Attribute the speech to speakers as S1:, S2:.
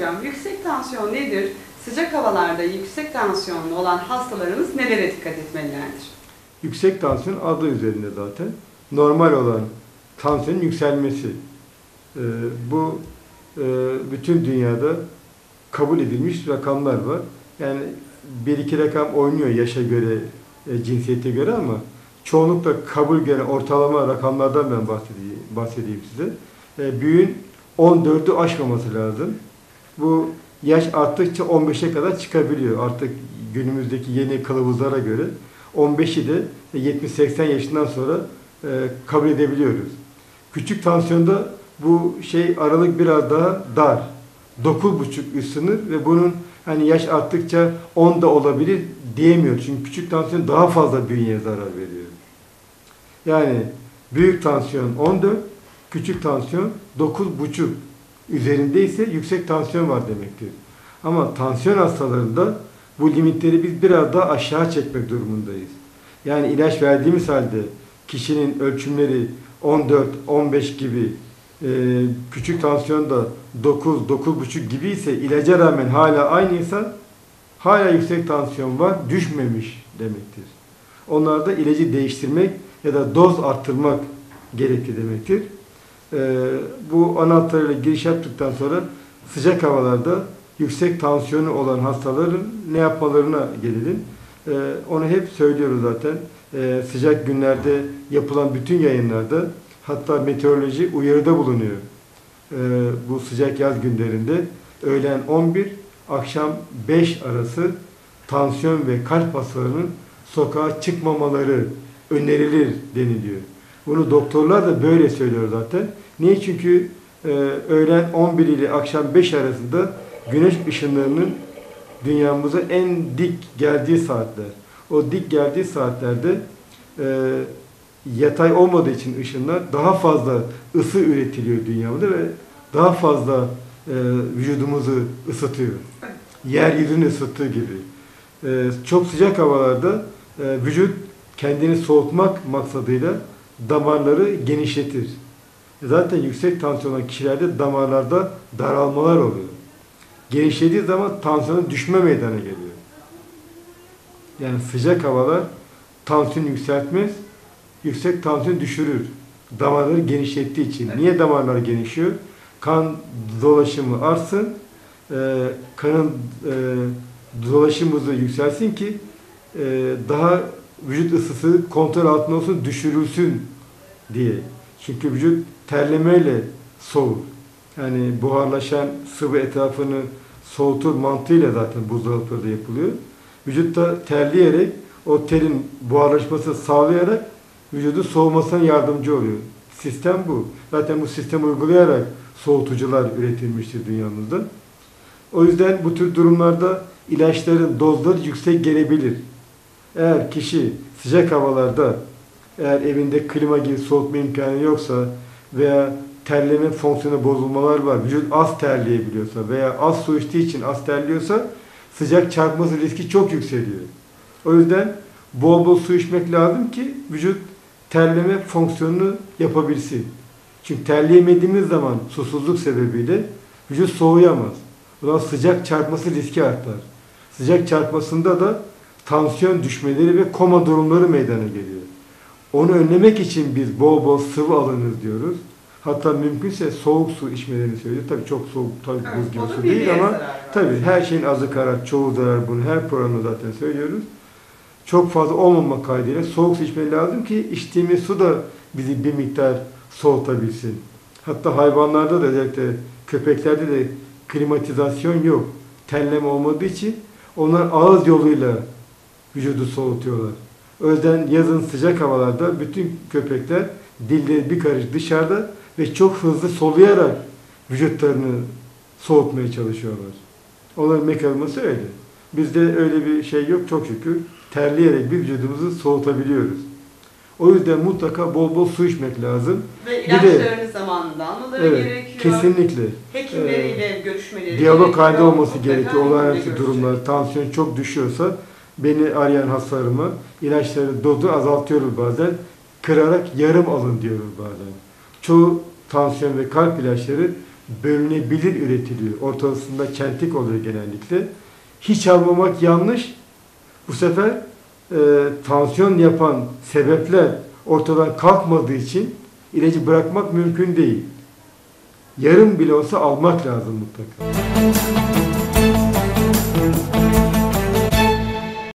S1: hocam, yüksek tansiyon nedir? Sıcak havalarda yüksek tansiyonlu olan hastalarımız nelere dikkat etmelilerdir?
S2: Yüksek tansiyon adı üzerinde zaten. Normal olan tansiyonun yükselmesi. Bu bütün dünyada kabul edilmiş rakamlar var. Yani bir iki rakam oynuyor yaşa göre, cinsiyete göre ama çoğunlukla kabul gören ortalama rakamlardan ben bahsedeyim size. Büyüğün 14'ü aşmaması lazım. Bu yaş arttıkça 15'e kadar çıkabiliyor. Artık günümüzdeki yeni kılavuzlara göre 15'i de 70-80 yaşından sonra kabul edebiliyoruz. Küçük tansiyonda bu aralık biraz daha dar. 9,5 üst sınır ve bunun hani yaş arttıkça 10 da olabilir diyemiyor. Çünkü küçük tansiyon daha fazla bünyeye zarar veriyor. Yani büyük tansiyon 14, küçük tansiyon 9,5 üzerindeyse yüksek tansiyon var demektir. Ama tansiyon hastalarında bu limitleri biz biraz daha aşağı çekmek durumundayız. Yani ilaç verdiğimiz halde kişinin ölçümleri 14, 15 gibi, küçük tansiyonda 9, 9,5 gibi ise ilaca rağmen hala aynıysa hala yüksek tansiyon var, düşmemiş demektir. Onlarda ilacı değiştirmek ya da doz arttırmak gerekli demektir. Bu ana hatlarıyla giriş yaptıktan sonra sıcak havalarda yüksek tansiyonu olan hastaların ne yapmalarına gelelim. Onu hep söylüyoruz zaten. Sıcak günlerde yapılan bütün yayınlarda, hatta meteoroloji uyarıda bulunuyor. Bu sıcak yaz günlerinde öğlen 11, akşam 5 arası tansiyon ve kalp hastalarının sokağa çıkmamaları önerilir deniliyor. Bunu doktorlar da böyle söylüyor zaten. Niye? Çünkü öğlen 11 ile akşam 5 arasında güneş ışınlarının dünyamıza en dik geldiği saatler. O dik geldiği saatlerde yatay olmadığı için ışınlar daha fazla ısı üretiliyor dünyamızda ve daha fazla vücudumuzu ısıtıyor. Yeryüzünü ısıttığı gibi. Çok sıcak havalarda vücut kendini soğutmak maksadıyla damarları genişletir. Zaten yüksek tansiyon olan kişilerde damarlarda daralmalar oluyor. Genişlediği zaman tansiyonun düşme meydana geliyor. Yani sıcak havalar tansiyonu yükseltmez, yüksek tansiyon düşürür. Damarları genişlettiği için. Niye damarlar genişliyor? Kan dolaşımı artsın, kanın dolaşım hızı yükselsin ki daha vücut ısısı kontrol altında olsun, düşürülsün diye. Çünkü vücut terlemeyle soğur. Yani buharlaşan sıvı etrafını soğutur mantığıyla zaten buzdolapları yapılıyor. Vücutta terleyerek o terin buharlaşmasını sağlayarak vücudu soğumasına yardımcı oluyor. Sistem bu. Zaten bu sistemi uygulayarak soğutucular üretilmiştir dünyamızda. O yüzden bu tür durumlarda ilaçların dozları yüksek gelebilir. Eğer kişi sıcak havalarda, eğer evinde klima gibi soğutma imkanı yoksa veya terleme fonksiyonu bozulmalar var, vücut az terleyebiliyorsa veya az su içtiği için az terliyorsa sıcak çarpması riski çok yükseliyor. O yüzden bol bol su içmek lazım ki vücut terleme fonksiyonunu yapabilsin. Çünkü terleyemediğimiz zaman susuzluk sebebiyle vücut soğuyamaz. O zaman sıcak çarpması riski artar. Sıcak çarpmasında da tansiyon düşmeleri ve koma durumları meydana geliyor. Onu önlemek için biz bol bol sıvı alınız diyoruz. Hatta mümkünse soğuk su içmelerini söylüyor. Tabii çok soğuk, tabii buz gibi su değil ama tabii her şeyin azı karar, çoğu zarar, bunu her programda zaten söylüyoruz. Çok fazla olmama kaydıyla soğuk su içmeli lazım ki içtiğimiz su da bizi bir miktar soğutabilsin. Hatta hayvanlarda da, özellikle köpeklerde de klimatizasyon yok. Terleme olmadığı için onlar ağız yoluyla vücudu soğutuyorlar. O yüzden yazın sıcak havalarda bütün köpekler dilleri bir karış dışarıda ve çok hızlı soluyarak vücutlarını soğutmaya çalışıyorlar. Onların mekanizması öyle. Bizde öyle bir şey yok çok şükür. Terleyerek bir vücudumuzu soğutabiliyoruz. O yüzden mutlaka bol bol su içmek lazım.
S1: Ve ilaçlarını zamanında almaları gerekiyor.
S2: Kesinlikle.
S1: Hekimleriyle görüşmeleri
S2: diyalog halinde olması gerekiyor. Olağanüstü durumlar, tansiyon çok düşüyorsa beni arayan hastalarıma ilaçları dozu azaltıyoruz bazen. Kırarak yarım alın diyoruz bazen. Çoğu tansiyon ve kalp ilaçları bölünebilir üretiliyor. Ortasında çentik oluyor genellikle. Hiç almamak yanlış. Bu sefer tansiyon yapan sebepler ortadan kalkmadığı için ilacı bırakmak mümkün değil. Yarım bile olsa almak lazım mutlaka.